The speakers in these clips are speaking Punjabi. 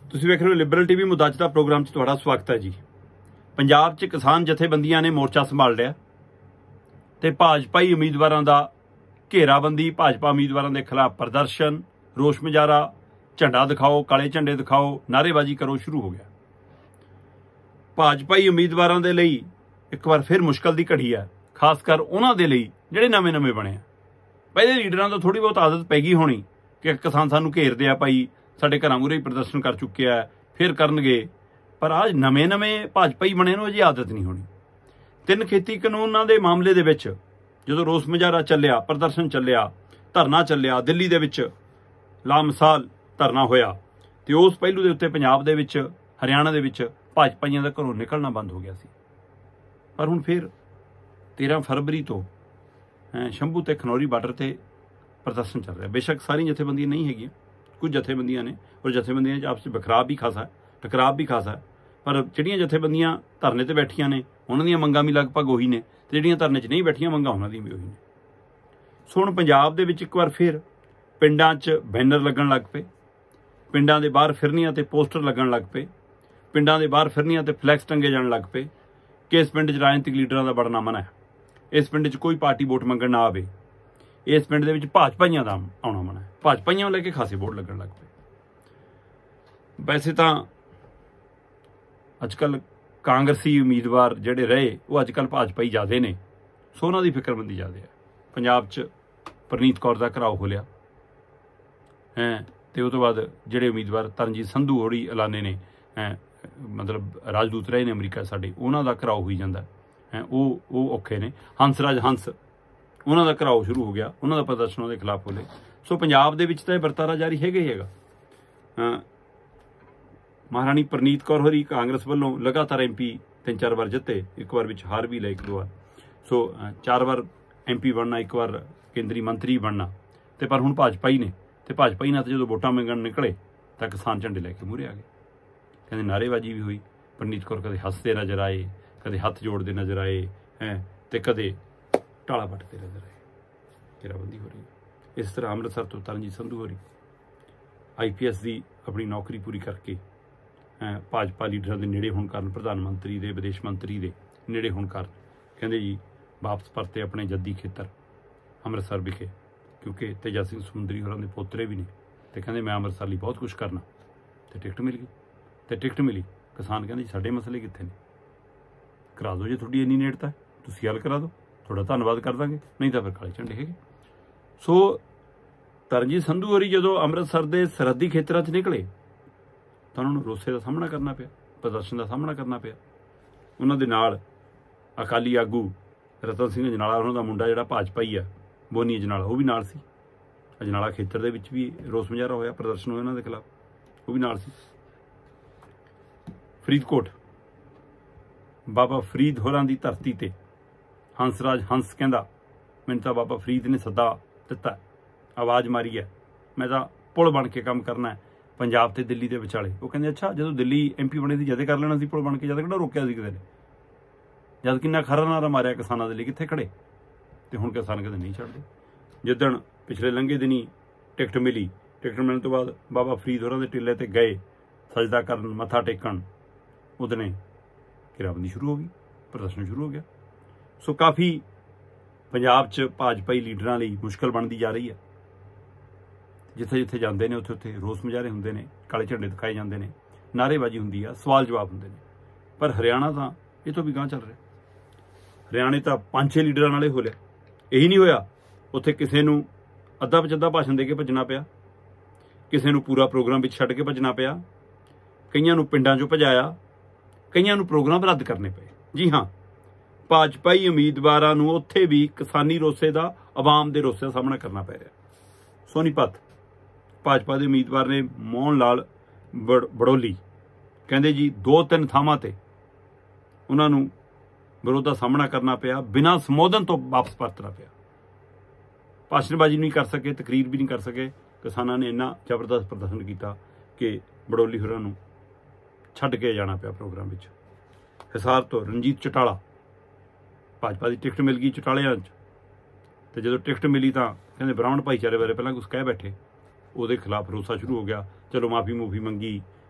ਤੁਸੀਂ ਵੇਖ ਰਹੇ ਹੋ ਲਿਬਰਲ ਟੀਵੀ ਮੁੱਦਾ ਅੱਜ ਦਾ ਪ੍ਰੋਗਰਾਮ 'ਚ ਤੁਹਾਡਾ ਸਵਾਗਤ ਹੈ ਜੀ। ਪੰਜਾਬ 'ਚ ਕਿਸਾਨ ਜਥੇਬੰਦੀਆਂ ਨੇ ਮੋਰਚਾ ਸੰਭਾਲ ਲਿਆ ਤੇ ਭਾਜਪਾਈ ਉਮੀਦਵਾਰਾਂ ਦਾ ਘੇਰਾਬੰਦੀ, ਭਾਜਪਾ ਉਮੀਦਵਾਰਾਂ ਦੇ ਖਿਲਾਫ ਪ੍ਰਦਰਸ਼ਨ, ਰੋਸ ਮੁਜ਼ਾਹਰਾ, ਝੰਡਾ ਦਿਖਾਓ, ਕਾਲੇ ਝੰਡੇ ਦਿਖਾਓ, ਨਾਅਰੇਬਾਜ਼ੀ ਕਰੋ ਸ਼ੁਰੂ ਹੋ ਗਿਆ। ਭਾਜਪਾਈ ਉਮੀਦਵਾਰਾਂ ਦੇ ਲਈ ਇੱਕ ਵਾਰ ਫਿਰ ਮੁਸ਼ਕਲ ਦੀ ਘੜੀ ਹੈ, ਖਾਸ ਕਰ ਉਹਨਾਂ ਦੇ ਲਈ ਜਿਹੜੇ ਨਵੇਂ ਬਣੇ ਆ। ਪਹਿਲੇ ਲੀਡਰਾਂ ਤੋਂ ਥੋੜੀ ਬਹੁਤ ਆਦਤ ਪੈ ਗਈ ਹੋਣੀ ਕਿ ਕਿਸਾਨ ਸਾਨੂੰ ਘੇਰਦੇ ਆ, ਭਾਈ ਸਾਡੇ ਘਰਾਂ ਮੂਹਰੇ ਹੀ ਪ੍ਰਦਰਸ਼ਨ ਕਰ ਚੁੱਕੇ ਆ, ਫਿਰ ਕਰਨਗੇ। ਪਰ ਅੱਜ ਨਵੇਂ ਭਾਜਪਾਈ ਬਣੇ ਨੂੰ ਅਜੇ ਆਦਤ ਨਹੀਂ ਹੋਣੀ। 3 ਖੇਤੀ ਕਾਨੂੰਨਾਂ ਦੇ ਮਾਮਲੇ ਦੇ ਵਿੱਚ ਜਦੋਂ ਰੋਸ ਮੁਜ਼ਾਹਰਾ ਚੱਲਿਆ, ਪ੍ਰਦਰਸ਼ਨ ਚੱਲਿਆ, ਧਰਨਾ ਚੱਲਿਆ, ਦਿੱਲੀ ਦੇ ਵਿੱਚ ਲਾਮਿਸਾਲ ਧਰਨਾ ਹੋਇਆ ਤੇ ਉਸ ਪਹਿਲੂ ਦੇ ਉੱਤੇ ਪੰਜਾਬ ਦੇ ਵਿੱਚ, ਹਰਿਆਣਾ ਦੇ ਵਿੱਚ ਭਾਜਪਾਈਆਂ ਦਾ ਘਰੋਂ ਨਿਕਲਣਾ ਬੰਦ ਹੋ ਗਿਆ ਸੀ। ਪਰ ਹੁਣ ਫਿਰ 13 ਫਰਵਰੀ ਤੋਂ ਸ਼ੰਭੂ ਤੇ ਖਨੌਰੀ ਬਾਰਡਰ ਤੇ ਪ੍ਰਦਰਸ਼ਨ ਚੱਲ ਰਿਹਾ। ਬੇਸ਼ੱਕ ਸਾਰੀਆਂ ਜਥੇਬੰਦੀਆਂ ਨਹੀਂ ਹੈਗੀਆਂ, ਕੁਝ ਜਥੇਬੰਦੀਆਂ ਨੇ, ਔਰ ਜਥੇਬੰਦੀਆਂ 'ਚ ਆਪਸ 'ਚ ਬਖਰਾਵ ਵੀ ਖਾਸਾ ਹੈ, ਟਕਰਾਵ ਵੀ ਖਾਸਾ ਹੈ। ਪਰ ਜਿਹੜੀਆਂ ਜਥੇਬੰਦੀਆਂ ਧਰਨੇ ਤੇ ਬੈਠੀਆਂ ਨੇ ਉਹਨਾਂ ਦੀਆਂ ਮੰਗਾਂ ਵੀ ਲਗਭਗ ਉਹੀ ਨੇ, ਤੇ ਜਿਹੜੀਆਂ ਧਰਨੇ 'ਚ ਨਹੀਂ ਬੈਠੀਆਂ ਮੰਗਾਂ ਉਹਨਾਂ ਦੀਆਂ ਵੀ ਉਹੀ ਨੇ। ਸੋ ਹੁਣ ਪੰਜਾਬ ਦੇ ਵਿੱਚ ਇੱਕ ਵਾਰ ਫਿਰ ਪਿੰਡਾਂ 'ਚ ਬੈਨਰ ਲੱਗਣ ਲੱਗ ਪਏ, ਪਿੰਡਾਂ ਦੇ ਬਾਹਰ ਫਿਰਨੀਆਂ ਤੇ ਪੋਸਟਰ ਲੱਗਣ ਲੱਗ ਪਏ, ਪਿੰਡਾਂ ਦੇ ਬਾਹਰ ਫਿਰਨੀਆਂ ਤੇ ਫਲੈਕਸ ਟੰਗੇ ਜਾਣ ਲੱਗ ਪਏ ਕਿ ਇਸ ਪਿੰਡ 'ਚ ਰਾਜਨੀਤਿਕ ਲੀਡਰਾਂ ਦਾ ਵੜਨਾ ਮਨ੍ਹਾ ਹੈ, ਇਸ ਪਿੰਡ 'ਚ ਕੋਈ ਪਾਰਟੀ ਵੋਟ ਮੰਗਣ ਨਾ ਆਵੇ, ਇਸ ਪਿੰਡ ਦੇ ਵਿੱਚ ਭਾਜਪਾਈਆਂ ਦਾ ਆਉਣਾ ਮਨ੍ਹਾ ਹੈ। ਭਾਜਪਾਈਆਂ ਨੂੰ ਲੈ ਕੇ ਖਾਸੇ ਬੋਰਡ ਲੱਗਣ ਲੱਗ ਪਏ। ਵੈਸੇ ਤਾਂ ਅੱਜ ਕੱਲ੍ਹ ਕਾਂਗਰਸੀ ਉਮੀਦਵਾਰ ਜਿਹੜੇ ਰਹੇ ਉਹ ਅੱਜ ਕੱਲ੍ਹ ਭਾਜਪਾਈ ਜ਼ਿਆਦਾ ਨੇ, ਸੋ ਉਹਨਾਂ ਦੀ ਫਿਕਰਮੰਦੀ ਜ਼ਿਆਦਾ ਹੈ। ਪੰਜਾਬ 'ਚ ਪ੍ਰਨੀਤ ਕੌਰ ਦਾ ਘਰਾਓ ਖੋਲ੍ਹਿਆ ਤੇ ਉਹ ਤੋਂ ਬਾਅਦ ਜਿਹੜੇ ਉਮੀਦਵਾਰ ਤਰਨਜੀਤ ਸੰਧੂ ਹੋਰੀ ਐਲਾਨੇ ਨੇ, ਮਤਲਬ ਰਾਜਦੂਤ ਰਹੇ ਨੇ ਅਮਰੀਕਾ ਸਾਡੇ, ਉਹਨਾਂ ਦਾ ਘਰਾਓ ਹੋਈ ਜਾਂਦਾ ਉਹ ਔਖੇ ਨੇ। ਹੰਸਰਾਜ ਹੰਸ, ਉਹਨਾਂ ਦਾ ਘਰਾਓ ਸ਼ੁਰੂ ਹੋ ਗਿਆ, ਉਹਨਾਂ ਦਾ ਪ੍ਰਦਰਸ਼ਨ ਉਹਦੇ ਖਿਲਾਫ ਹੋਲੇ। ਸੋ ਪੰਜਾਬ ਦੇ ਵਿੱਚ ਤਾਂ ਇਹ ਵਰਤਾਰਾ ਜਾਰੀ ਹੈਗਾ ਹੀ ਹੈਗਾ। ਮਹਾਰਾਣੀ ਪ੍ਰਨੀਤ ਕੌਰ ਹੋਰੀ ਕਾਂਗਰਸ ਵੱਲੋਂ ਲਗਾਤਾਰ MP 3-4 ਵਾਰ ਜਿੱਤੇ, ਇੱਕ ਵਾਰ ਵਿੱਚ ਹਾਰ ਵੀ ਲਏ 1-2 ਵਾਰ। ਸੋ 4 ਵਾਰ MP ਬਣਨਾ, ਇੱਕ ਵਾਰ ਕੇਂਦਰੀ ਮੰਤਰੀ ਬਣਨਾ। ਤੇ ਪਰ ਹੁਣ ਭਾਜਪਾਈ ਨੇ, ਤੇ ਭਾਜਪਾਈ ਨਾਲ ਜਦੋਂ ਵੋਟਾਂ ਮੰਗਣ ਨਿਕਲੇ ਤਾਂ ਕਿਸਾਨ ਝੰਡੇ ਲੈ ਕੇ ਮੂਹਰੇ ਆ ਗਏ। ਕਹਿੰਦੇ ਨਾਅਰੇਬਾਜ਼ੀ ਵੀ ਹੋਈ। ਪ੍ਰਨੀਤ ਕੌਰ ਕਦੇ ਹੱਸਦੇ ਨਜ਼ਰ ਆਏ, ਕਦੇ ਹੱਥ ਜੋੜਦੇ ਨਜ਼ਰ ਆਏ ਤੇ ਕਦੇ ਢਾਲਾ ਪੱਟਦੇ ਨਜ਼ਰ ਆਏ। ਘੇਰਾਬੰਦੀ ਹੋ ਰਹੀ ਹੈ। ਇਸ ਤਰ੍ਹਾਂ ਅੰਮ੍ਰਿਤਸਰ ਤੋਂ ਤਰਨਜੀਤ ਸੰਧੂ ਹੋਰੀ IPS ਦੀ ਆਪਣੀ ਨੌਕਰੀ ਪੂਰੀ ਕਰਕੇ ਭਾਜਪਾ ਲੀਡਰਾਂ ਦੇ ਨੇੜੇ ਹੋਣ ਕਾਰਨ, ਪ੍ਰਧਾਨ ਮੰਤਰੀ ਦੇ, ਵਿਦੇਸ਼ ਮੰਤਰੀ ਦੇ ਨੇੜੇ ਹੋਣ ਕਾਰਨ ਕਹਿੰਦੇ ਜੀ ਵਾਪਸ ਪਰਤੇ ਆਪਣੇ ਜੱਦੀ ਖੇਤਰ ਅੰਮ੍ਰਿਤਸਰ ਵਿਖੇ, ਕਿਉਂਕਿ ਤੇਜਾ ਸਿੰਘ ਸਮੁੰਦਰੀ ਹੋਰਾਂ ਦੇ ਪੋਤਰੇ ਵੀ ਨੇ। ਤੇ ਕਹਿੰਦੇ ਮੈਂ ਅੰਮ੍ਰਿਤਸਰ ਲਈ ਬਹੁਤ ਕੁਛ ਕਰਨਾ। ਤੇ ਟਿਕਟ ਮਿਲ ਗਈ, ਤੇ ਟਿਕਟ ਮਿਲੀ। ਕਿਸਾਨ ਕਹਿੰਦੇ ਜੀ ਸਾਡੇ ਮਸਲੇ ਕਿੱਥੇ ਨੇ, ਕਰਾ ਦਿਓ, ਜੇ ਤੁਹਾਡੀ ਇੰਨੀ ਨੇੜਤਾ ਤੁਸੀਂ ਹੱਲ ਕਰਾ ਦਿਓ, ਤੁਹਾਡਾ ਧੰਨਵਾਦ ਕਰ ਦਾਂਗੇ, ਨਹੀਂ ਤਾਂ ਫਿਰ ਕਾਲੇ ਝੰਡੇ ਹੈਗੇ। ਸੋ ਤਰਨਜੀਤ ਸੰਧੂ ਹੋਰੀ ਜਦੋਂ ਅੰਮ੍ਰਿਤਸਰ ਦੇ ਸਰਹੱਦੀ ਖੇਤਰਾਂ 'ਚ ਨਿਕਲੇ ਤਾਂ ਉਹਨਾਂ ਨੂੰ ਰੋਸੇ ਦਾ ਸਾਹਮਣਾ ਕਰਨਾ ਪਿਆ, ਪ੍ਰਦਰਸ਼ਨ ਦਾ ਸਾਹਮਣਾ ਕਰਨਾ ਪਿਆ। ਉਹਨਾਂ ਦੇ ਨਾਲ ਅਕਾਲੀ ਆਗੂ ਰਤਨ ਸਿੰਘ ਅਜਨਾਲਾ, ਉਹਨਾਂ ਦਾ ਮੁੰਡਾ ਜਿਹੜਾ ਭਾਜਪਾਈ ਆ, ਬੋਨੀ ਅਜਨਾਲਾ, ਉਹ ਵੀ ਨਾਲ ਸੀ। ਅਜਨਾਲਾ ਖੇਤਰ ਦੇ ਵਿੱਚ ਵੀ ਰੋਸ ਮੁਜ਼ਾਹਰਾ ਹੋਇਆ, ਪ੍ਰਦਰਸ਼ਨ ਹੋਇਆ ਉਹਨਾਂ ਦੇ ਖਿਲਾਫ, ਉਹ ਵੀ ਨਾਲ ਸੀ। ਫਰੀਦਕੋਟ ਬਾਬਾ ਫਰੀਦ ਹੋਰਾਂ ਦੀ ਧਰਤੀ ਤੇ ਹੰਸਰਾਜ ਹੰਸ ਕਹਿੰਦਾ ਮੈਨੂੰ ਤਾਂ ਬਾਬਾ ਫਰੀਦ ਨੇ ਸੱਦਾ ਦਿੱਤਾ, ਆਵਾਜ਼ ਮਾਰੀ ਹੈ, ਮੈਂ ਤਾਂ ਪੁਲ ਬਣ ਕੇ ਕੰਮ ਕਰਨਾ ਹੈ ਪੰਜਾਬ ਤੇ ਦਿੱਲੀ ਦੇ ਵਿਚਾਲੇ। ਉਹ ਕਹਿੰਦੇ ਅੱਛਾ, ਜਦੋਂ ਦਿੱਲੀ MP ਬਣੇ ਸੀ ਜਦੇ ਕਰ ਲੈਣਾ ਸੀ ਪੁਲ ਬਣ ਕੇ, ਜਦ ਕਿਹੜਾ ਰੋਕਿਆ ਸੀ ਕਿਸੇ ਨੇ, ਜਦ ਕਿੰਨਾ ਖਰਾ ਨਾਰਾ ਮਾਰਿਆ ਕਿਸਾਨਾਂ ਦੇ ਲਈ, ਕਿੱਥੇ ਖੜੇ। ਤੇ ਹੁਣ ਕਿਸਾਨ ਕਹਿੰਦੇ ਨਹੀਂ ਛੱਡਦੇ। ਜਿੱਦਣ ਪਿਛਲੇ ਲੰਘੇ ਦਿਨੀ ਟਿਕਟ ਮਿਲੀ, ਟਿਕਟ ਮਿਲਣ ਤੋਂ ਬਾਅਦ ਬਾਬਾ ਫਰੀਦ ਹੋਰਾਂ ਦੇ ਟਿੱਲੇ ਤੇ ਗਏ ਸਜਦਾ ਕਰਨ, ਮੱਥਾ ਟੇਕਣ, ਉਹਦਨੇ ਘੇਰਾਬੰਦੀ ਸ਼ੁਰੂ ਹੋ ਗਈ, ਪ੍ਰਦਰਸ਼ਨ ਸ਼ੁਰੂ ਹੋ ਗਿਆ। ਸੋ ਕਾਫੀ ਪੰਜਾਬ 'ਚ ਭਾਜਪਾਈ ਲੀਡਰਾਂ ਲਈ ਮੁਸ਼ਕਲ ਬਣਦੀ ਜਾ ਰਹੀ ਹੈ। ਜਿੱਥੇ ਜਾਂਦੇ ਨੇ ਉੱਥੇ ਰੋਸ ਮੁਜ਼ਾਹਰੇ ਹੁੰਦੇ ਨੇ, ਕਾਲੇ ਝੰਡੇ ਦਿਖਾਏ ਜਾਂਦੇ ਨੇ, ਨਾਅਰੇਬਾਜ਼ੀ ਹੁੰਦੀ ਆ, ਸਵਾਲ ਜਵਾਬ ਹੁੰਦੇ ਨੇ। ਪਰ ਹਰਿਆਣਾ ਤਾਂ ਇਹ ਤੋਂ ਵੀ ਗਾਂਹ ਚੱਲ ਰਿਹਾ। ਹਰਿਆਣੇ ਤਾਂ 5-6 ਲੀਡਰਾਂ ਨਾਲੇ ਹੋ ਲਿਆ। ਇਹੀ ਨਹੀਂ ਹੋਇਆ, ਉੱਥੇ ਕਿਸੇ ਨੂੰ ਅੱਧਾ ਪਚੱਧਾ ਭਾਸ਼ਣ ਦੇ ਕੇ ਭੱਜਣਾ ਪਿਆ, ਕਿਸੇ ਨੂੰ ਪੂਰਾ ਪ੍ਰੋਗਰਾਮ ਵਿੱਚ ਛੱਡ ਕੇ ਭੱਜਣਾ ਪਿਆ, ਕਈਆਂ ਨੂੰ ਪਿੰਡਾਂ 'ਚੋਂ ਭਜਾਇਆ, ਕਈਆਂ ਨੂੰ ਪ੍ਰੋਗਰਾਮ ਰੱਦ ਕਰਨੇ ਪਏ। ਜੀ ਹਾਂ, ਭਾਜਪਾਈ ਉਮੀਦਵਾਰਾਂ ਨੂੰ ਉੱਥੇ ਵੀ ਕਿਸਾਨੀ ਰੋਸੇ ਦਾ, ਆਵਾਮ ਦੇ ਰੋਸੇ ਦਾ ਸਾਹਮਣਾ ਕਰਨਾ ਪੈ ਰਿਹਾ। ਸੋਨੀਪਤ ਭਾਜਪਾ ਦੇ ਉਮੀਦਵਾਰ ਨੇ ਮੋਹਨ ਲਾਲ ਬੜੋਲੀ, ਕਹਿੰਦੇ ਜੀ 2-3 ਥਾਵਾਂ ਤੇ ਉਹਨਾਂ ਨੂੰ ਵਿਰੋਧ ਦਾ ਸਾਹਮਣਾ ਕਰਨਾ ਪਿਆ, ਬਿਨਾਂ ਸੰਬੋਧਨ ਤੋਂ ਵਾਪਸ ਪਰਤਣਾ ਪਿਆ। ਭਾਸ਼ਣਬਾਜ਼ੀ ਨਹੀਂ ਕਰ ਸਕੇ, ਤਕਰੀਰ ਵੀ ਨਹੀਂ ਕਰ ਸਕੇ। ਕਿਸਾਨਾਂ ਨੇ ਇੰਨਾ ਜ਼ਬਰਦਸਤ ਪ੍ਰਦਰਸ਼ਨ ਕੀਤਾ ਕਿ ਬੜੋਲੀ ਹੋਰਾਂ ਨੂੰ ਛੱਡ ਕੇ ਜਾਣਾ ਪਿਆ ਪ੍ਰੋਗਰਾਮ ਵਿੱਚ। ਹਿਸਾਰ ਤੋਂ ਰਣਜੀਤ ਚਟਾਲਾ, ਭਾਜਪਾ ਦੀ ਟਿਕਟ ਮਿਲ ਗਈ ਚਟਾਲਿਆਂ 'ਚ, ਤੇ ਜਦੋਂ ਟਿਕਟ ਮਿਲੀ ਤਾਂ ਕਹਿੰਦੇ ਬ੍ਰਾਹਮਣ ਭਾਈਚਾਰੇ ਬਾਰੇ ਪਹਿਲਾਂ ਕੁਛ ਕਹਿ ਬੈਠੇ, ਉਹਦੇ ਖਿਲਾਫ ਰੋਸਾ ਸ਼ੁਰੂ ਹੋ ਗਿਆ। ਚਲੋ ਮਾਫੀ ਮੰਗੀ,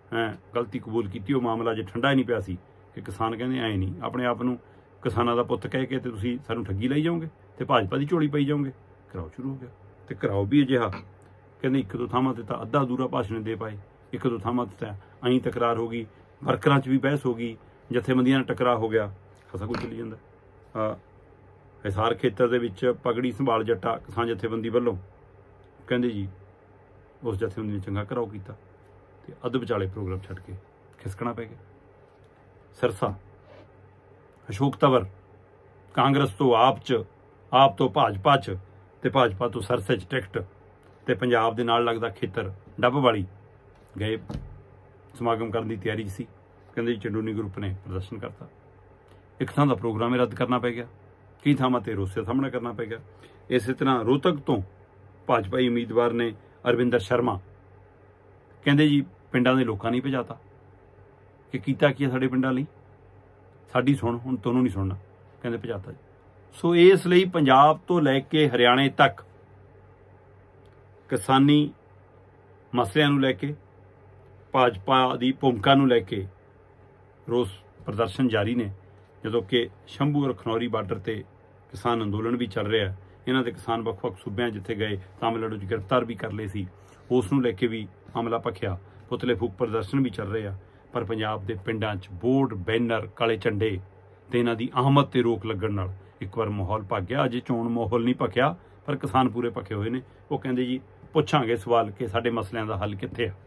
गलती कबूल की। वो मामला जे ठंडा ही नहीं पिया सी कि किसान कहते ऐ नहीं अपने आप ਨੂੰ किसानों का पुत कह के तो तुसीं सानूं ठगी लाई जाओगे तो भाजपा की झोली पाई जाओगे। घराओ शुरू हो गया तो घराओ भी अजिहा कहते एक दो थावां ते तां अद्धा अधूरा भाषण दे पाए, एक दो थावां ते तां अई तकरार हो गई, वर्करां 'च भी बहस हो गई, जथेबंदियां टकरा हो गया, खासा कुछ चली जांदा। हिसार खेतर दे विच पगड़ी संभाल जट्टा किसान जथेबंदी वल्लों कहंदे जी उस जथेबंदी ने चंगा घराओ कीता ते अध विचाले प्रोग्राम छड्ड के खिसकना पै गया। सिरसा अशोक तंवर कांग्रेस तो आप तो भाजपा च ते भाजपा तो सिरसे च टिकट ते पंजाब दे नाल लगदा खेतर डब वाली गए समागम करने की तैयारी सी। कहंदे जी चंडूनी ग्रुप ने प्रदर्शन करता, एक थां दा प्रोग्राम ही रद्द करना पै गया, कई थावां ते रोसे सामना करना पै गया। इस तरह रोहतक तो भाजपाई उम्मीदवार ने अरविंदर शर्मा कहंदे जी पिंडां दे लोकां नहीं भजाता कि कीता की साडे पिंडां लई, साडी सुण हुण तैनूं नहीं सुणना, कहंदे भजाता जी। सो इसलिए पंजाब तो लैके हरियाणे तक किसानी मसलियां नूं लैके भाजपा की भूमिका नूं लैके रोस प्रदर्शन जारी ने। जदों कि शंभू और खनौरी बार्डर ते किसान अंदोलन भी चल रहा है, इन्हां दे किसान ਵੱਖ-ਵੱਖ सूबिਆਂ जिथे गए तमिलनाडु च गिरफ्तार भी कर लए सी, उस नूं लैके भी मामला भखिया, पुतले फूक प्रदर्शन भी चल रहे हैं। पर पंजाब के पिंडां च बोर्ड बैनर काले झंडे ते इन्हां दी आमद ते रोक लगण नाल एक बार माहौल भग गया। अजे चोण माहौल नहीं भखिया पर किसान पूरे भखे हुए ने। वो कहंदे जी पुछांगे सवाल कि साडे मसलियां दा हल कित्थे आ।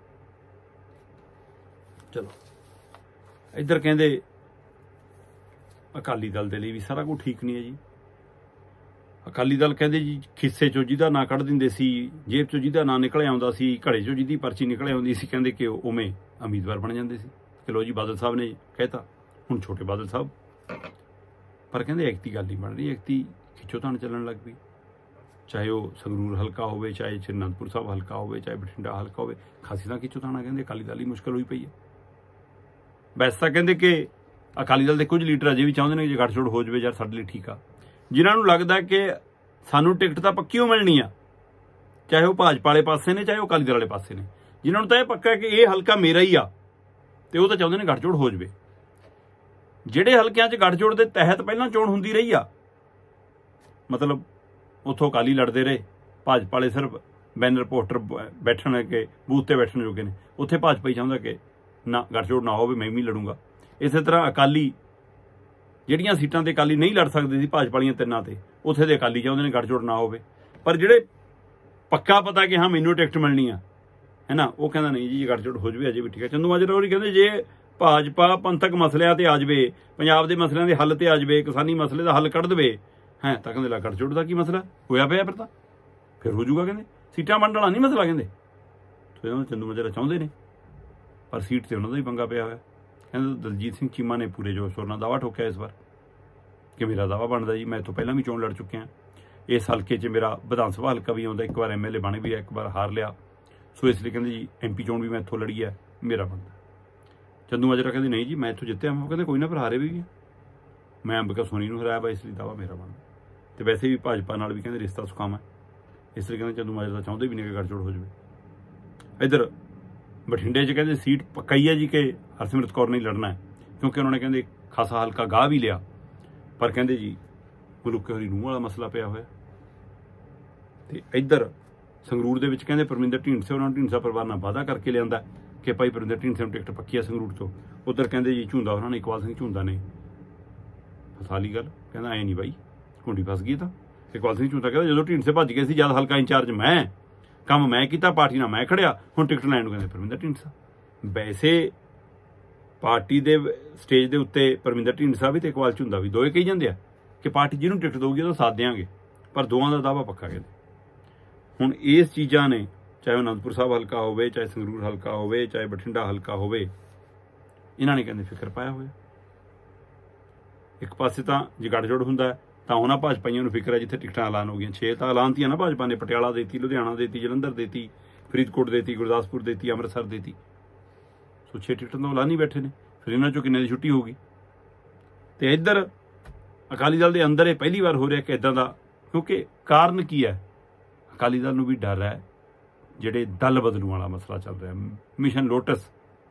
चलो इधर कहंदे अकाली दल दे लई भी सारा कुछ ठीक नहीं है जी। अकाली दल कहंदे जी खिस्से चों जिहदा ना कढ़ दिंदे सी, जेब चों जिहदा ना निकल आउंदा सी, घड़े चों जिहदी पर्ची निकल आउंदी सी, कहंदे कि उवें उम्मीदवार बन जांदे सी। कि लो जी बादल साहब ने कहता हुण छोटे बादल साहब, पर कहंदे एकती गल नहीं बन रही, एकती खिच्चोताण चलण लग पई। चाहे वह संगरूर हल्का होवे, चाहे श्री अनंदपुर साहब हल्का होवे, चाहे बठिंडा हल्का होवे, खासी तां खिच्चोताण कहंदे अकाली दल ही मुश्किल होई पई है। वैसे तां कहंदे कि अकाली दल के कुछ लीडर अजे भी चाहुंदे ने जे गठजोड़ हो जाए यार साडे लई ठीक आ। जिन्हां नूं लगदा कि सानूं टिकट तां पक्की हो मिलनी आ, चाहे वह भाजपा वाले पासे ने चाहे वह अकाली दल वाले पासे ने, जिन्हां नूं तां इह पक्का है कि यह हल्का मेरा ही आ ते वो तां चाहुंदे ने गठजोड़ हो जाए। जिहड़े हल्किਆਂ 'ਚ गठजोड़ के तहत पहलां चोण हुंदी रही आ, मतलब उत्थों अकाली लड़ते रहे, भाजपा वाले सिर्फ बैनर पोस्टर बैठण के बूथ ते बैठण जोगे ने, उत्थे भाजपा ही चाहुंदा कि ना गठजोड़ ना हो, मैं भी लड़ूंगा। इस तरह अकाली ਜਿਹੜੀਆਂ सीटां ते अकाली नहीं लड़ सकते सी भाजपा वालियां तिन्नां ते, उत्थे दे अकाली चाहुंदे ने गठजोड़ ना होवे। पर जिहड़े पक्का पता कि हाँ मैनूं टिकट मिलनी आ है ना, वो कहंदा नहीं जी गठजोड़ हो जाए अजे भी ठीक है। चंदू माजरा होरी कहंदे जे भाजपा पंथक मसलियां ते आ जावे, पंजाब दे मसलियां दे हल ते आ जावे, किसानी मसले दा हल कढ देवे है तां कहंदे ला गठजोड़ दा की मसला होया पिया, फिर हो जाऊगा। कहंदे सीटां वंड वाला नहीं मसला, कहंदे तो चंदू माजरा चाहुंदे ने पर सीट ते उन्हां दा ही पंगा पिया होया। कहते दलजीत सिंह चीमा ने पूरे जोश शोर नाल दावा ठोकिया इस बार कि मेरा दावा बनता जी, मैं तो पहला भी चोण लड़ चुके हैं, इस हल्के च मेरा विधान सभा हल्का भी आता, एक बार MLA बने भी है, एक बार हार लिया, सो इसलिए कहते जी MP चोण भी मैं इत्थों लड़ी है, मेरा बनता। चंदू माजरा कहते नहीं जी मैं इत्थों जितया, मैं कहते कोई ना फिर हारे भी है, मैं अंबिका सोनी नूं हराया, इसलिए दावा मेरा बनता। तो वैसे भी भाजपा नाल भी कहते रिश्ता सुखाम है, इसलिए कहते चंदू माजरा चाहते भी नहीं कि गठजोड़ हो जाए। इधर बठिंडे च कहते सीट पक्का ही है जी कि हरसिमरत कौर नहीं लड़ना है, क्योंकि उन्होंने कहते खासा हल्का गाह भी लिया, पर कहते जी मलूके होरी नूंह वाला मसला पिया होया। तो इधर संगरूर दे विच कहते परमिंदर ढींडसे उन्होंने ढींडसा परिवार नाल वादा करके लिया कि भाई परमिंदर ढींडसे नूं टिकट पक्की है संगरूर तो। उधर कहते जी झुंदा उन्होंने इकबाल सिंह झुंदा ने फसा ली गल, कहना ऐ नहीं भाई कुंडी फस गई। तो इकबाल सिंह झुंदा कहता जो ढींडसे भज गए सी जद हल्का इंचार्ज मैं, काम मैं किया, पार्टी ना मैं खड़िया, हुण टिकट लैण नूं कहंदे परमिंदर ढींडसा। वैसे पार्टी के स्टेज के उत्ते परमिंदर ढींडसा भी तो इकबाल झुंदा भी दोए कही जाते हैं कि पार्टी जिन्होंने टिकट दोगी तो साथ देंगे, पर दोवां दा दावा पक्का कहते। हुण इस चीज़ां ने चाहे अनंदपुर साहब हल्का होवे, चाहे संगरूर हल्का होवे, चाहे बठिंडा हल्का होवे, इन्हां ने कहते फिक्र पाया होया। एक पासे तां जे गठजोड़ हुंदा तां उन्हां भाजपाइयां नूं फिक्र है जिथे टिकटां ऐलान हो गईयां, 6 तां ऐलानतियां ना भाजपा ने, पटियाला देती, लुधियाना देती, जलंधर देती, फरीदकोट देती, गुरदासपुर देती, अमृतसर देती, सो 6 टिकटां तो ऐलान ही बैठे ने, फिर इन्हां चों किन्ने दी छुट्टी होगी। तो इधर अकाली दल के अंदर ये पहली बार हो रहा कि इदां दा, क्योंकि कारण की है अकाली दल नूं भी डर है जिहड़े दल बदलू वाला मसला चल रहा है, मिशन लोटस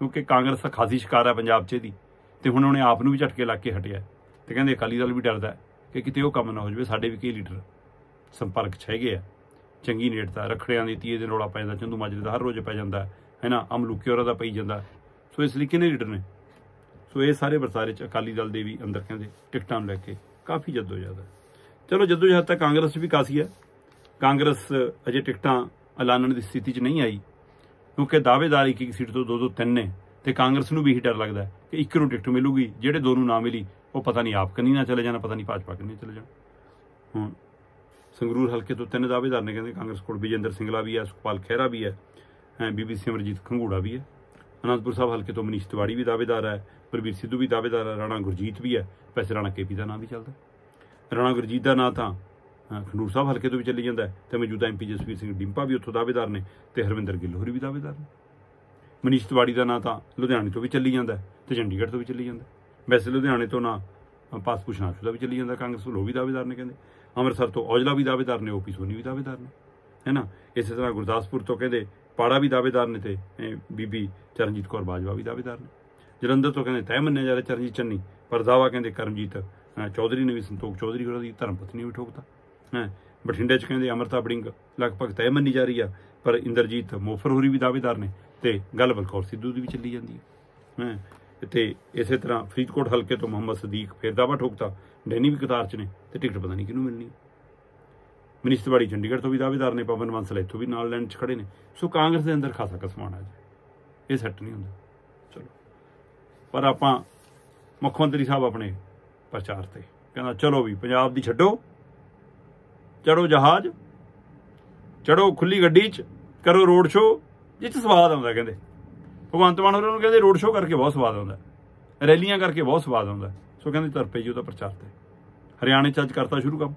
क्योंकि कांग्रेस का खासी शिकार है पंजाब 'ਚ ਇਹਦੀ ਤੇ ਹੁਣ ਉਹਨੇ ਆਪ ਨੂੰ ਵੀ ਝਟਕੇ ਲੱਗ ਕੇ ਹਟਿਆ ਤੇ ਕਹਿੰਦੇ ਅਕਾਲੀ ਦਲ ਵੀ ਡਰਦਾ ਕਿ ਕਿਤੇ ਉਹ ਕੰਮ ਨਾ ਹੋ ਜਾਵੇ। ਸਾਡੇ ਵੀ ਕਈ ਲੀਡਰ ਸੰਪਰਕ 'ਚ ਹੈਗੇ ਆ, ਚੰਗੀ ਨੇੜਤਾ, ਰੱਖੜਿਆਂ ਦੀ 30 ਦਿਨ ਰੌਲਾ ਪੈ ਜਾਂਦਾ, ਚੰਦੂ ਮਾਜਰੇ ਦਾ ਹਰ ਰੋਜ਼ ਪੈ ਜਾਂਦਾ ਹੈ ਨਾ, ਅਮਲੂਕੇ ਹੋਰਾਂ ਦਾ ਪਈ ਜਾਂਦਾ। ਸੋ ਇਸ ਲਈ ਕਿੰਨੇ ਲੀਡਰ ਨੇ। ਸੋ ਇਹ ਸਾਰੇ ਵਰਤਾਰੇ 'ਚ ਅਕਾਲੀ ਦਲ ਦੇ ਵੀ ਅੰਦਰ ਕਹਿੰਦੇ ਟਿਕਟਾਂ ਨੂੰ ਲੈ ਕੇ ਕਾਫੀ ਜੱਦੋ-ਜਹਿਦ ਹੈ। ਚਲੋ ਜੱਦੋ-ਜਹਿਦ ਤਾਂ ਕਾਂਗਰਸ 'ਚ ਵੀ ਕਾਫੀ ਹੈ। ਕਾਂਗਰਸ ਅਜੇ ਟਿਕਟਾਂ ਐਲਾਨਣ ਦੀ ਸਥਿਤੀ 'ਚ ਨਹੀਂ ਆਈ ਕਿਉਂਕਿ ਦਾਅਵੇਦਾਰ ਇੱਕ ਸੀਟ ਤੋਂ 2-2 3 ਨੇ ਤੇ ਕਾਂਗਰਸ ਨੂੰ ਵੀ ਇਹੀ ਡਰ ਲੱਗਦਾ ਕਿ ਇੱਕ ਨੂੰ ਟਿਕਟ ਮਿਲੂਗੀ, ਜਿਹੜੇ ਦੋ ਨੂੰ ਨਾ ਮਿਲੀ ਉਹ ਪਤਾ ਨਹੀਂ ਆਪ ਕੰਨੀ ਨਾ ਚਲੇ ਜਾਣਾ, ਪਤਾ ਨਹੀਂ ਭਾਜਪਾ ਕੰਨੀ ਚਲੇ ਜਾਣਾ। ਹੁਣ ਸੰਗਰੂਰ ਹਲਕੇ ਤੋਂ 3 ਦਾਅਵੇਦਾਰ ਨੇ ਕਹਿੰਦੇ ਕਾਂਗਰਸ ਕੋਲ ਵਿਜੇਂਦਰ ਸਿੰਗਲਾ ਵੀ ਹੈ, ਸੁਖਪਾਲ ਖਹਿਰਾ ਵੀ ਹੈ, ਬੀਬੀ ਸਿਮਰਜੀਤ ਖੰਗੂੜਾ ਵੀ ਹੈ। ਅਨੰਦਪੁਰ ਸਾਹਿਬ ਹਲਕੇ ਤੋਂ ਮਨੀਸ਼ ਤਿਵਾੜੀ ਵੀ ਦਾਅਵੇਦਾਰ ਹੈ, ਬਲਬੀਰ ਸਿੱਧੂ ਵੀ ਦਾਅਵੇਦਾਰ ਹੈ, ਰਾਣਾ ਗੁਰਜੀਤ ਵੀ ਹੈ। ਵੈਸੇ ਰਾਣਾ KP ਦਾ ਨਾਂ ਵੀ ਚੱਲਦਾ। ਰਾਣਾ ਗੁਰਜੀਤ ਦਾ ਨਾਂ ਤਾਂ ਖਡੂਰ ਸਾਹਿਬ ਹਲਕੇ ਤੋਂ ਵੀ ਚੱਲੀ ਜਾਂਦਾ ਤੇ ਮੌਜੂਦਾ MP ਜਸਵੀਰ ਸਿੰਘ ਡਿੰਪਾ ਵੀ ਉੱਥੋਂ ਦਾਅਵੇਦਾਰ ਨੇ ਤੇ ਹਰਵਿੰਦਰ ਗਿੱਲ ਹੋਰੀ ਵੀ ਦਾਅਵੇਦਾਰ ਨੇ। ਮਨੀਸ਼ ਤਿਵਾੜੀ ਦਾ ਨਾਂ ਤਾਂ ਲੁਧਿਆਣੇ ਤੋਂ ਵੀ ਚੱਲੀ ਜਾਂਦਾ ਤੇ ਚੰਡੀਗੜ੍ਹ ਤੋਂ ਵੀ ਚੱਲੀ ਜਾਂਦਾ। ਵੈਸੇ ਲੁਧਿਆਣੇ ਤੋਂ ਨਾ ਪਾਸ ਪੁਛਨਾਸ਼ੂ ਦਾ ਵੀ ਚੱਲੀ ਜਾਂਦਾ ਕਾਂਗਰਸ ਵੱਲੋਂ, ਵੀ ਦਾਅਵੇਦਾਰ ਨੇ ਕਹਿੰਦੇ। ਅੰਮ੍ਰਿਤਸਰ ਤੋਂ ਔਜਲਾ ਵੀ ਦਾਅਵੇਦਾਰ ਨੇ, OP ਸੋਨੀ ਵੀ ਦਾਅਵੇਦਾਰ ਨੇ, ਹੈ ਨਾ। ਇਸੇ ਤਰ੍ਹਾਂ ਗੁਰਦਾਸਪੁਰ ਤੋਂ ਕਹਿੰਦੇ ਪਾੜਾ ਵੀ ਦਾਅਵੇਦਾਰ ਨੇ ਤੇ ਬੀਬੀ ਚਰਨਜੀਤ ਕੌਰ ਬਾਜਵਾ ਵੀ ਦਾਅਵੇਦਾਰ ਨੇ। ਜਲੰਧਰ ਤੋਂ ਕਹਿੰਦੇ ਤੈਅ ਮੰਨਿਆ ਜਾ ਰਿਹਾ ਚਰਨਜੀਤ ਚੰਨੀ, ਪਰ ਦਾਅਵਾ ਕਹਿੰਦੇ ਕਰਮਜੀਤ ਚੌਧਰੀ ਨੇ ਵੀ, ਸੰਤੋਖ ਚੌਧਰੀ ਹੋਰਾਂ ਦੀ ਧਰਮ ਪਤਨੀ ਵੀ ਠੋਕਤਾ ਹੈ। ਬਠਿੰਡੇ 'ਚ ਕਹਿੰਦੇ ਅਮਰਤਾ ਬੜਿੰਗ ਲਗਭਗ ਤੈਅ ਮੰਨੀ ਜਾ ਰਹੀ ਆ, ਪਰ ਇੰਦਰਜੀਤ ਮੋਫਰ ਹੋਰੀ ਵੀ ਦਾਅਵੇਦਾਰ ਨੇ ਤੇ ਗੱਲ ਬਲਕੌਰ ਸਿੱਧੂ ਦੀ ਵੀ ਚੱਲੀ ਜਾਂਦੀ ਹੈ। ਤੇ ਇਸੇ ਤਰ੍ਹਾਂ ਫਰੀਦਕੋਟ ਹਲਕੇ ਤੋਂ ਮੁਹੰਮਦ ਸਦੀਕ ਫਿਰ ਦਾਅਵਾ ਠੋਕਤਾ, ਡੈਨੀ ਵੀ ਕਤਾਰ 'ਚ ਨੇ ਤੇ ਟਿਕਟ ਪਤਾ ਨਹੀਂ ਕਿਹਨੂੰ ਮਿਲਣੀ। ਮਨੀਸ਼ ਤਿਵਾੜੀ ਚੰਡੀਗੜ੍ਹ ਤੋਂ ਵੀ ਦਾਅਵੇਦਾਰ ਨੇ, ਪਵਨ ਬੰਸਲ ਇੱਥੋਂ ਵੀ ਨਾਲ ਲੈਣ 'ਚ ਖੜੇ ਨੇ। ਸੋ ਕਾਂਗਰਸ ਦੇ ਅੰਦਰ ਖਾਸਾ ਕਸਮਾਨ ਆ ਜੀ, ਇਹ ਸੈੱਟ ਨਹੀਂ ਹੁੰਦਾ। ਚਲੋ ਪਰ ਆਪਾਂ ਮੁੱਖ ਮੰਤਰੀ ਸਾਹਿਬ ਆਪਣੇ ਪ੍ਰਚਾਰ ਤੇ ਕਹਿੰਦਾ ਚਲੋ ਵੀ ਪੰਜਾਬ ਦੀ ਛੱਡੋ, ਚੜੋ ਜਹਾਜ਼, ਚੜੋ ਖੁੱਲੀ ਗੱਡੀ 'ਚ, ਕਰੋ ਰੋਡ ਸ਼ੋਅ ਜਿਹ 'ਚ ਸਵਾਦ ਆਉਂਦਾ। ਕਹਿੰਦੇ ਭਗਵੰਤ ਮਾਨ ਹੋਰਾਂ ਨੂੰ ਕਹਿੰਦੇ ਰੋਡ ਸ਼ੋਅ ਕਰਕੇ ਬਹੁਤ ਸਵਾਦ ਆਉਂਦਾ, ਰੈਲੀਆਂ ਕਰਕੇ ਬਹੁਤ ਸਵਾਦ ਆਉਂਦਾ। ਸੋ ਕਹਿੰਦੇ ਤੁਰ ਪਏ ਜੀ ਉਹਦਾ ਪ੍ਰਚਾਰ ਤੇ। ਹਰਿਆਣੇ 'ਚ ਅੱਜ ਕਰਤਾ ਸ਼ੁਰੂ ਕੰਮ।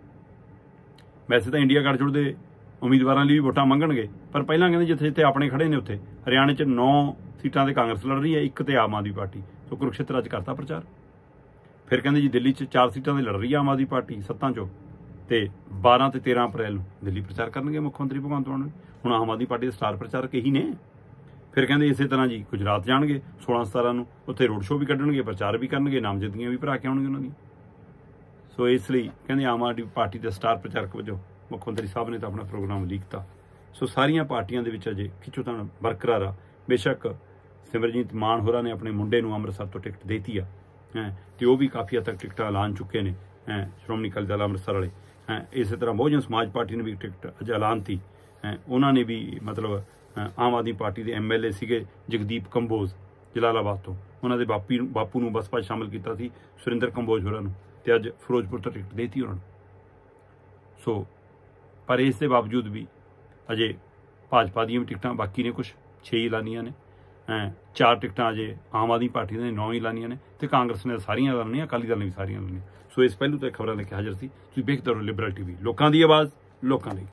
ਵੈਸੇ ਤਾਂ ਇੰਡੀਆ ਗੱਠਜੋੜ ਦੇ ਉਮੀਦਵਾਰਾਂ ਲਈ ਵੀ ਵੋਟਾਂ ਮੰਗਣਗੇ, ਪਰ ਪਹਿਲਾਂ ਕਹਿੰਦੇ ਜਿੱਥੇ ਜਿੱਥੇ ਆਪਣੇ ਖੜੇ ਨੇ ਉੱਥੇ। ਹਰਿਆਣੇ 'ਚ 9 ਸੀਟਾਂ ਤੇ ਕਾਂਗਰਸ ਲੜ ਰਹੀ ਹੈ, 1 ਤੇ ਆਮ ਆਦਮੀ ਪਾਰਟੀ। ਸੋ ਕੁਰੂਕਸ਼ੇਤਰ ਅੱਜ ਕਰਤਾ ਪ੍ਰਚਾਰ। ਫਿਰ ਕਹਿੰਦੇ ਜੀ ਦਿੱਲੀ 'ਚ 4 ਸੀਟਾਂ ਤੇ ਲੜ ਰਹੀ ਹੈ ਆਮ ਆਦਮੀ ਪਾਰਟੀ 7 'ਚੋਂ, ਤੇ 12 ਤੇ 13 ਅਪ੍ਰੈਲ ਨੂੰ ਦਿੱਲੀ ਪ੍ਰਚਾਰ ਕਰਨਗੇ ਮੁੱਖ ਮੰਤਰੀ ਭਗਵੰਤ ਮਾਨ। ਹੁਣ ਆਮ ਆਦਮੀ ਪਾਰਟੀ ਦੇ ਸਟਾਰ ਪ੍ਰਚਾਰਕ ਇਹੀ ਨੇ। ਫਿਰ ਕਹਿੰਦੇ ਇਸੇ ਤਰ੍ਹਾਂ ਜੀ ਗੁਜਰਾਤ ਜਾਣਗੇ 16-17 ਨੂੰ, ਉੱਥੇ ਰੋਡ ਸ਼ੋਅ ਵੀ ਕੱਢਣਗੇ, ਪ੍ਰਚਾਰ ਵੀ ਕਰਨਗੇ, ਨਾਮਜ਼ਦਗੀਆਂ ਵੀ ਭਰਾ ਕੇ ਆਉਣਗੇ ਉਹਨਾਂ ਦੀਆਂ। ਸੋ ਇਸ ਲਈ ਕਹਿੰਦੇ ਆਮ ਆਦਮੀ ਪਾਰਟੀ ਦੇ ਸਟਾਰ ਪ੍ਰਚਾਰਕ ਵਜੋਂ ਮੁੱਖ ਮੰਤਰੀ ਸਾਹਿਬ ਨੇ ਤਾਂ ਆਪਣਾ ਪ੍ਰੋਗਰਾਮ ਲੀਕਤਾ। ਸੋ ਸਾਰੀਆਂ ਪਾਰਟੀਆਂ ਦੇ ਵਿੱਚ ਅਜੇ ਖਿੱਚੋਤਾਣ ਬਰਕਰਾਰ ਆ। ਬੇਸ਼ੱਕ ਸਿਮਰਜੀਤ ਮਾਨ ਹੋਰਾਂ ਨੇ ਆਪਣੇ ਮੁੰਡੇ ਨੂੰ ਅੰਮ੍ਰਿਤਸਰ ਤੋਂ ਟਿਕਟ ਦੇਤੀ ਆ ਤੇ ਉਹ ਵੀ ਕਾਫੀ ਹੱਦ ਤੱਕ ਟਿਕਟਾਂ ਐਲਾਨ ਚੁੱਕੇ ਨੇ ਸ਼੍ਰੋਮਣੀ ਅਕਾਲੀ ਦਲ ਅੰਮ੍ਰਿਤਸਰ ਵਾਲੇ। ਇਸੇ ਤਰ੍ਹਾਂ ਬਹੁਜਨ ਸਮਾਜ ਪਾਰਟੀ ਨੇ ਵੀ ਟਿਕਟ ਅੱਜ ਐਲਾਨ ਤੀ। ਉਹਨਾਂ ਨੇ ਵੀ ਮਤਲਬ ਆਮ ਆਦਮੀ ਪਾਰਟੀ ਦੇ MLA ਸੀਗੇ ਜਗਦੀਪ ਕੰਬੋਜ ਜਲਾਲਾਬਾਦ ਤੋਂ, ਉਹਨਾਂ ਦੇ ਬਾਪੂ ਨੂੰ ਬਸਪਾ 'ਚ ਸ਼ਾਮਲ ਕੀਤਾ ਸੀ, ਸੁਰਿੰਦਰ ਕੰਬੋਜ ਹੋਰਾਂ ਨੂੰ, ਤੇ ਅੱਜ ਫਿਰੋਜ਼ਪੁਰ ਤੋਂ ਟਿਕਟ ਦੇਤੀ ਉਹਨਾਂ ਨੂੰ। ਸੋ ਪਰ ਇਸ ਦੇ ਬਾਵਜੂਦ ਵੀ ਅਜੇ ਭਾਜਪਾ ਦੀਆਂ ਵੀ ਟਿਕਟਾਂ ਬਾਕੀ ਨੇ, ਕੁਛ 6 ਹੀ ਐਲਾਨੀਆਂ ਨੇ। 4 ਟਿਕਟਾਂ ਅਜੇ ਆਮ ਆਦਮੀ ਪਾਰਟੀ ਨੇ 9 ਹੀ ਐਲਾਨੀਆਂ ਨੇ ਤੇ ਕਾਂਗਰਸ ਨੇ ਸਾਰੀਆਂ ਐਲਾਨੀਆਂ, ਅਕਾਲੀ ਦਲ ਨੇ ਵੀ ਸਾਰੀਆਂ ਐਲਾਨੀਆਂ। ਸੋ ਇਸ ਪਹਿਲੂ ਤੇ ਖਬਰਾਂ ਲੈ ਕੇ ਹਾਜ਼ਰ ਸੀ। ਤੁਸੀਂ ਵੇਖਦੇ ਰਹੋ ਲਿਬਰਲ TV, ਲੋਕਾਂ ਦੀ ਆਵਾਜ਼ ਲੋਕਾਂ ਲਈ।